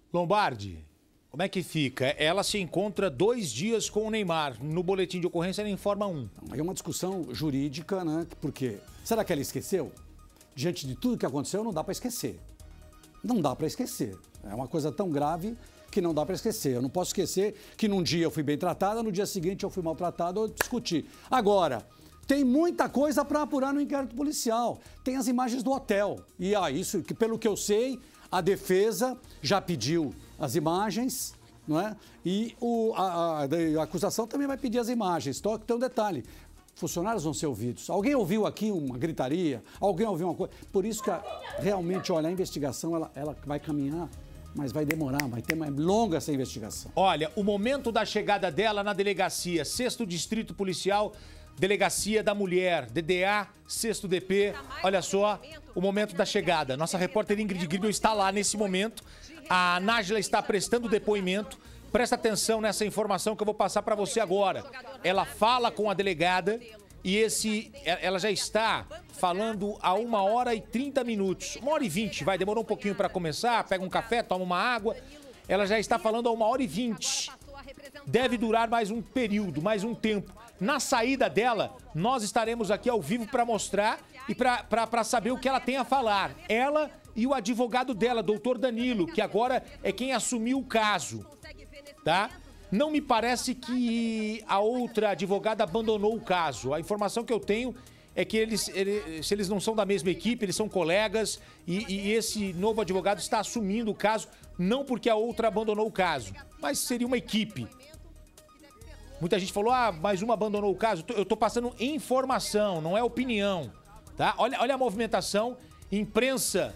Lombardi, como é que fica? Ela se encontra 2 dias com o Neymar. No boletim de ocorrência, ela informa 1. É uma discussão jurídica, né? Porque será que ela esqueceu? Diante de tudo que aconteceu, não dá para esquecer. Não dá para esquecer. É uma coisa tão grave que não dá para esquecer. Eu não posso esquecer que num dia eu fui bem tratada, no dia seguinte eu fui maltratada ou discuti. Agora, tem muita coisa para apurar no inquérito policial. Tem as imagens do hotel. E isso, que pelo que eu sei, a defesa já pediu as imagens, não é? E a acusação também vai pedir as imagens. Só que tem um detalhe. Funcionários vão ser ouvidos. Alguém ouviu aqui uma gritaria? Alguém ouviu uma coisa? Por isso que realmente, olha, a investigação ela vai caminhar, mas vai demorar, vai ter mais longa essa investigação. Olha, o momento da chegada dela na delegacia, 6º Distrito Policial, Delegacia da Mulher, DDA, 6º DP. Olha só, o momento da chegada. Nossa repórter Ingrid Gribel está lá nesse momento. A Nájila está prestando depoimento. Presta atenção nessa informação que eu vou passar para você agora. Ela fala com a delegada e ela já está falando há 1h30. 1h20, vai, demorou um pouquinho para começar, pega um café, toma uma água. Ela já está falando há 1h20. Deve durar mais um período, mais um tempo. Na saída dela, nós estaremos aqui ao vivo para mostrar e para saber o que ela tem a falar. Ela e o advogado dela, doutor Danilo, que agora é quem assumiu o caso. Tá? Não me parece que a outra advogada abandonou o caso. A informação que eu tenho é que se eles não são da mesma equipe, eles são colegas e esse novo advogado está assumindo o caso, não porque a outra abandonou o caso, mas seria uma equipe. Muita gente falou, mais uma abandonou o caso. Eu tô passando informação, não é opinião, tá? Olha a movimentação, imprensa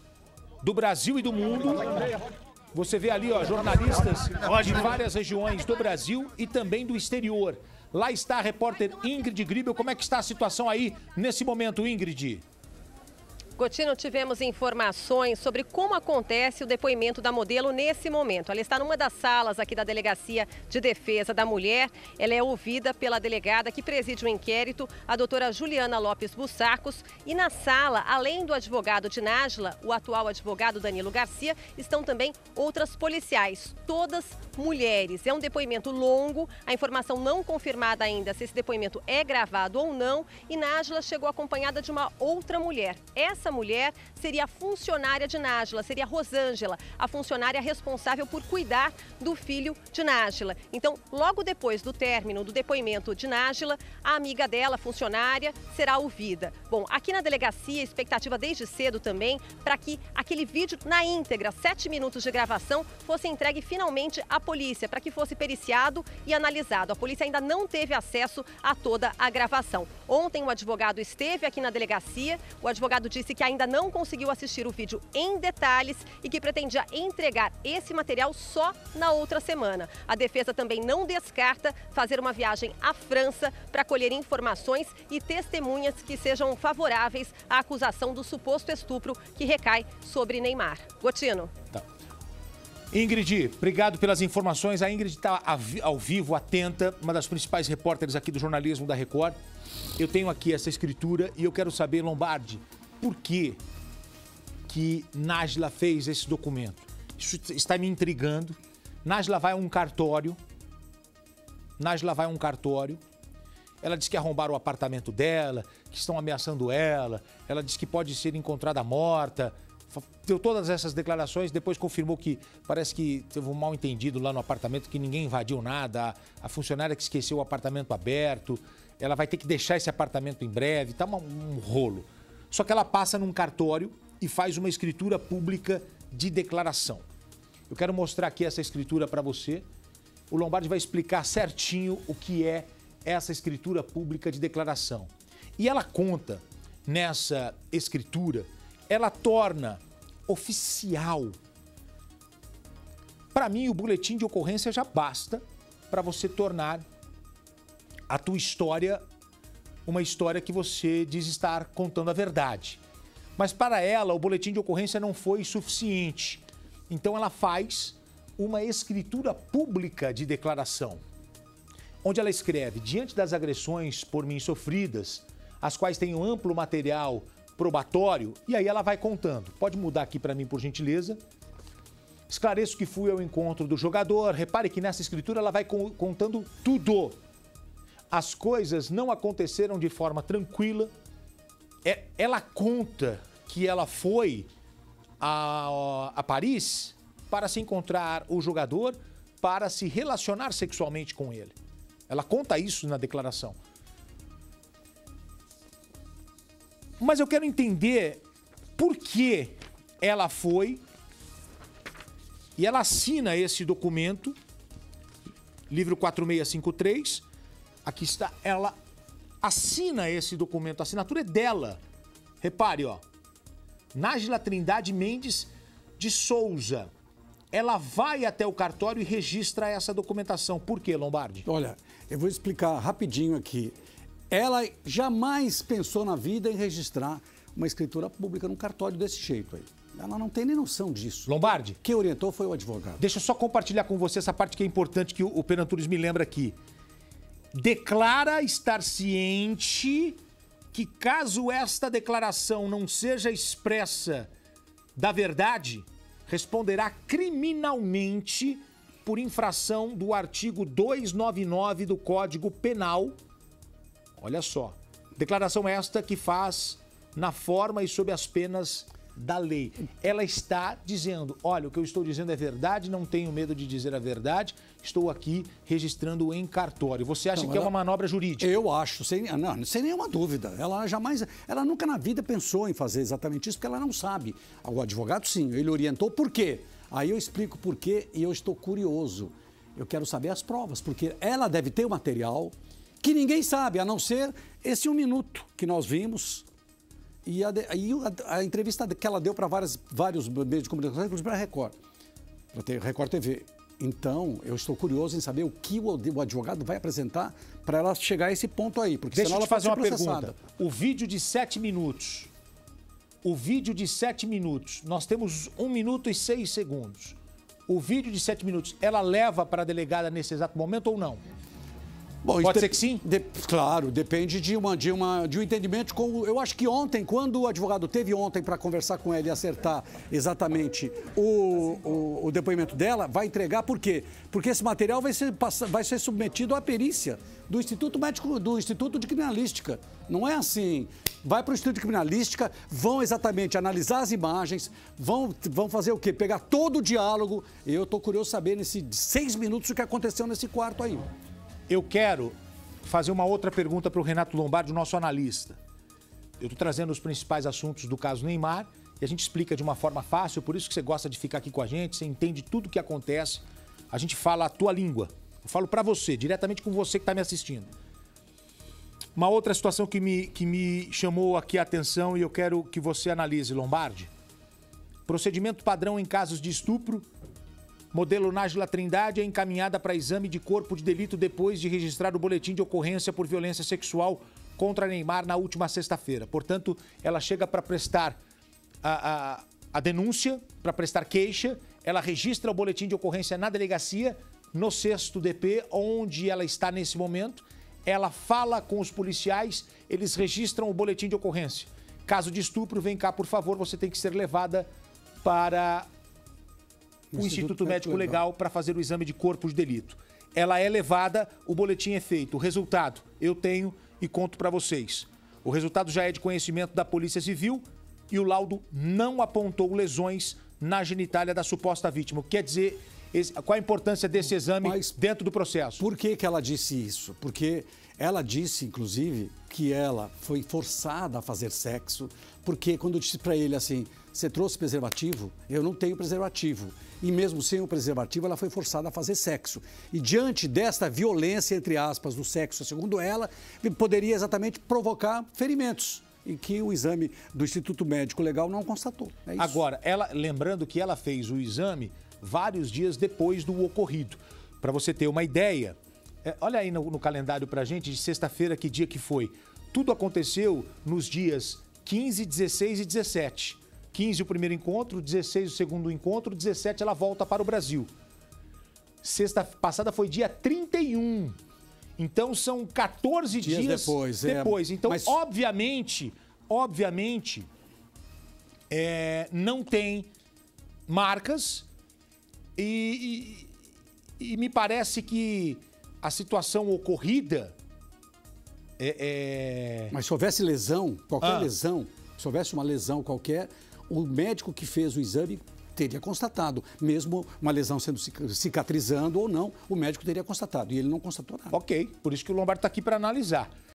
do Brasil e do mundo. Você vê ali, ó, jornalistas de várias regiões do Brasil e também do exterior. Lá está a repórter Ingrid Gribel. Como é que está a situação aí nesse momento, Ingrid? Gotino, tivemos informações sobre como acontece o depoimento da modelo nesse momento. Ela está numa das salas aqui da Delegacia de Defesa da Mulher. Ela é ouvida pela delegada que preside o inquérito, a doutora Juliana Lopes Bussacos. E na sala, além do advogado de Nájila, o atual advogado Danilo Garcia, estão também outras policiais, todas mulheres. É um depoimento longo, a informação não confirmada ainda se esse depoimento é gravado ou não. E Nájila chegou acompanhada de uma outra mulher. Essa mulher seria a funcionária de Nájila, seria a Rosângela, a funcionária responsável por cuidar do filho de Nájila. Então, logo depois do término do depoimento de Nájila, a amiga dela, funcionária, será ouvida. Bom, aqui na delegacia, expectativa desde cedo também para que aquele vídeo na íntegra, 7 minutos de gravação, fosse entregue finalmente à polícia, para que fosse periciado e analisado. A polícia ainda não teve acesso a toda a gravação. Ontem o advogado esteve aqui na delegacia, o advogado disse que ainda não conseguiu assistir o vídeo em detalhes e que pretendia entregar esse material só na outra semana. A defesa também não descarta fazer uma viagem à França para colher informações e testemunhas que sejam favoráveis à acusação do suposto estupro que recai sobre Neymar. Gotino. Tá. Ingrid, obrigado pelas informações. A Ingrid está ao vivo, atenta, uma das principais repórteres aqui do jornalismo da Record. Eu tenho aqui essa escritura e eu quero saber, Lombardi, por que Nájila fez esse documento? Isso está me intrigando. Nájila vai a um cartório. Ela diz que arrombaram o apartamento dela, que estão ameaçando ela. Ela diz que pode ser encontrada morta. Deu todas essas declarações, depois confirmou que parece que teve um mal-entendido lá no apartamento, que ninguém invadiu nada. A funcionária que esqueceu o apartamento aberto. Ela vai ter que deixar esse apartamento em breve. Tá um rolo. Só que ela passa num cartório e faz uma escritura pública de declaração. Eu quero mostrar aqui essa escritura para você. O Lombardi vai explicar certinho o que é essa escritura pública de declaração. E ela conta nessa escritura, ela torna oficial. Para mim, o boletim de ocorrência já basta para você tornar a tua história uma história que você diz estar contando a verdade. Mas para ela, o boletim de ocorrência não foi suficiente. Então ela faz uma escritura pública de declaração, onde ela escreve: diante das agressões por mim sofridas, as quais tenho amplo material probatório, e aí ela vai contando. Pode mudar aqui para mim, por gentileza. Esclareço que fui ao encontro do jogador. Repare que nessa escritura ela vai contando tudo. As coisas não aconteceram de forma tranquila. Ela conta que ela foi a Paris para se encontrar o jogador, para se relacionar sexualmente com ele. Ela conta isso na declaração. Mas eu quero entender por que ela foi e ela assina esse documento, livro 4653. Aqui está, ela assina esse documento, a assinatura é dela. Repare, ó. Nájila Trindade Mendes de Souza. Ela vai até o cartório e registra essa documentação. Por quê, Lombardi? Olha, eu vou explicar rapidinho aqui. Ela jamais pensou na vida em registrar uma escritura pública num cartório desse jeito aí. Ela não tem nem noção disso. Lombardi? Quem orientou foi o advogado. Deixa eu só compartilhar com você essa parte que é importante, que o Penantunes me lembra aqui. Declara estar ciente que caso esta declaração não seja expressa da verdade, responderá criminalmente por infração do artigo 299 do Código Penal. Olha só, declaração esta que faz na forma e sob as penas da lei. Ela está dizendo, olha, o que eu estou dizendo é verdade, não tenho medo de dizer a verdade, estou aqui registrando em cartório. Você acha que é uma manobra jurídica? Eu acho, sem nenhuma dúvida. Ela nunca na vida pensou em fazer exatamente isso, porque ela não sabe. O advogado, sim, ele orientou por quê. Aí eu explico por quê e eu estou curioso. Eu quero saber as provas, porque ela deve ter o material que ninguém sabe, a não ser esse 1 minuto que nós vimos. E a entrevista que ela deu para vários meios de comunicação, inclusive para a Record, para a Record TV. Então, eu estou curioso em saber o que o advogado vai apresentar para ela chegar a esse ponto aí. Porque deixa eu te fazer uma pergunta. O vídeo de 7 minutos. O vídeo de 7 minutos. Nós temos 1 minuto e 6 segundos. O vídeo de 7 minutos, ela leva para a delegada nesse exato momento ou não? Bom, pode ser que sim? Claro, depende de um entendimento. Eu acho que ontem, quando o advogado teve ontem para conversar com ela e acertar exatamente o depoimento dela, vai entregar por quê? Porque esse material vai ser submetido à perícia do Instituto Médico, do Instituto de Criminalística. Não é assim. Vai para o Instituto de Criminalística, vão exatamente analisar as imagens, vão fazer o quê? Pegar todo o diálogo. Eu estou curioso saber nesses 6 minutos o que aconteceu nesse quarto aí. Eu quero fazer uma outra pergunta para o Renato Lombardi, o nosso analista. Eu estou trazendo os principais assuntos do caso Neymar e a gente explica de uma forma fácil, por isso que você gosta de ficar aqui com a gente, você entende tudo o que acontece, a gente fala a tua língua. Eu falo para você, diretamente com você que está me assistindo. Uma outra situação que me chamou aqui a atenção e eu quero que você analise, Lombardi. Procedimento padrão em casos de estupro. Modelo Nájila Trindade é encaminhada para exame de corpo de delito depois de registrar o boletim de ocorrência por violência sexual contra Neymar na última sexta-feira. Portanto, ela chega para prestar a denúncia, para prestar queixa, ela registra o boletim de ocorrência na delegacia, no 6º DP, onde ela está nesse momento. Ela fala com os policiais, eles registram o boletim de ocorrência. Caso de estupro, vem cá, por favor, você tem que ser levada para o Instituto Médico Legal para fazer o exame de corpo de delito. Ela é levada, o boletim é feito. O resultado eu tenho e conto para vocês. O resultado já é de conhecimento da Polícia Civil e o laudo não apontou lesões na genitália da suposta vítima. Quer dizer, qual a importância desse exame dentro do processo? Por que ela disse isso? Porque ela disse, inclusive, que ela foi forçada a fazer sexo, porque quando eu disse para ele assim, você trouxe preservativo? Eu não tenho preservativo. E mesmo sem o preservativo, ela foi forçada a fazer sexo. E diante desta violência, entre aspas, do sexo, segundo ela, poderia exatamente provocar ferimentos. E que o exame do Instituto Médico Legal não constatou. É isso. Agora, lembrando que ela fez o exame vários dias depois do ocorrido. Para você ter uma ideia, olha aí no calendário pra gente, de sexta-feira, que dia que foi. Tudo aconteceu nos dias 15, 16 e 17. 15 o primeiro encontro, 16 o segundo encontro, 17 ela volta para o Brasil. Sexta passada foi dia 31. Então são 14 dias depois. Então, mas obviamente, não tem marcas E me parece que a situação ocorrida Mas se houvesse lesão, qualquer lesão, se houvesse uma lesão qualquer, o médico que fez o exame teria constatado. Mesmo uma lesão sendo cicatrizando ou não, o médico teria constatado. E ele não constatou nada. Ok, por isso que o Lombardi está aqui para analisar.